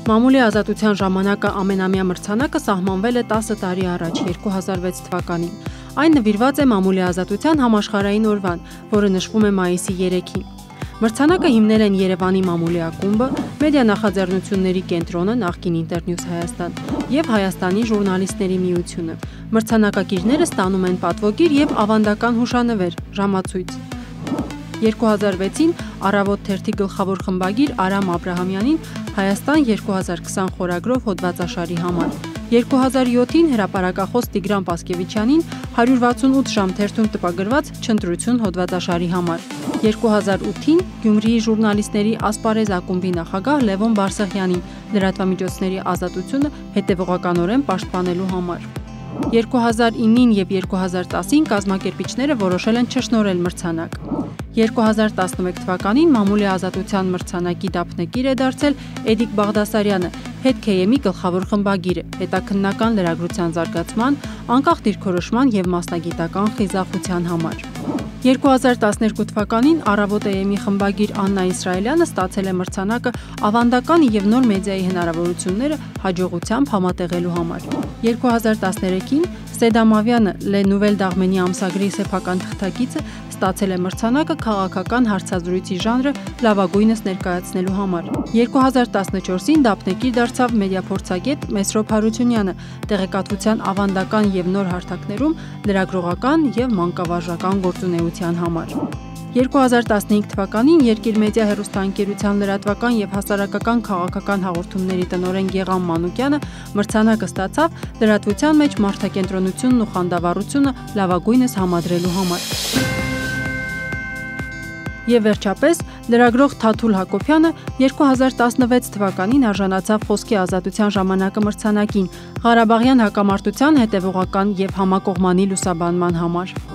Մամուլի ազատության ժամանակը ամենամյա մրցանակը սահմանվել է 10 տարի առաջ 2006 թվականին։ Այն նվիրված է մամուլի ազատության համաշխարհային օրվան, որը նշվում է մայիսի 3-ին։ Մրցանակը հիմնել են Երևանի մամուլի ակումբը, մեդիա նախաձեռնությունների կենտրոնը նախկին Ինտերնյուս Հայաստան եւ Հայաստանի ժուրնալիստների միությունը։ Մրցանակակիրները ստանում են պատվոգիր եւ ավանդական հուշանվեր, ժամացույց։ 2006-ին Առավոտ թերթի գլխավոր խմբագիր Արամ Աբրահամյանին Հայաստան 2020 խորագրով հոդվածաշարի համար, 2007-ին հրապարակախոս Տիգրան Պասկևիչյանին 168 ժամ թերթում տպագրված Չընտրություն հոդվածաշարի համար, 2008-ին Գյումրիի ժուրնալիստների ասպարեզ ակումբի նախագահ Լևոն Բարսեղյանին լրատվամիջոցների ազատությունը հետևողականորեն պաշտպանելու համար։ 2009-ին եւ 2010-ին կազմակերպիչները որոշել են չշնորհել մրցանակ։ 2011 թվականին մամուլի ազատության մրցանակի դափնեկիր է դարձել Էդիկ Բաղդասարյանը, հետքեյեմի գլխավոր խմբագիրը, հետաքննական լրագրության զարգացման, անկախ դիրքորոշման եւ մասնագիտական խիզախության համար։ 2012 թվականին Առավոտ AM-ի խմբագիր Աննա Իսրայելյանը ստացել է մրցանակը ավանդական եւ նոր մեդիայի հնարավորությունները հաջողությամբ համատեղելու համար։ 2013-ին Սեդամավյանը Le Nouvelle d'Arménie ամսագրի սեփական թղթակիցը ստացել է մրցանակը քաղաքական հարցազրույցի ժանրը լավագույնս ներկայացնելու համար։ 2014-ին դափնեկիր դարձավ մեդիափորձագետ Մեսրոպ Հարությունյանը տեղեկատվության ավանդական եւ նոր հարթակներում լրագրողական եւ մանկավարժական գործունեության համար։ 2015 թվականին Երկիր մեդիա հեռուստաընկերության լրատվական եւ հասարակական քաղաքական հաղորդումների տնօրեն Գեգամ Մանուկյանը մրցանակը ստացավ լրատվության մեջ մարդակենտրոնությունն ու խանդավառությունը լավագույնս համադրելու համար։ Եվ վերջապես լրագրող Թաթուլ Հակոբյանը 2016 թվականին արժանացավ Խոսքի ազատության ժամանակը մրցանակին Ղարաբաղյան հակամարտության հետևողական եւ համակողմանի լուսաբանման համար։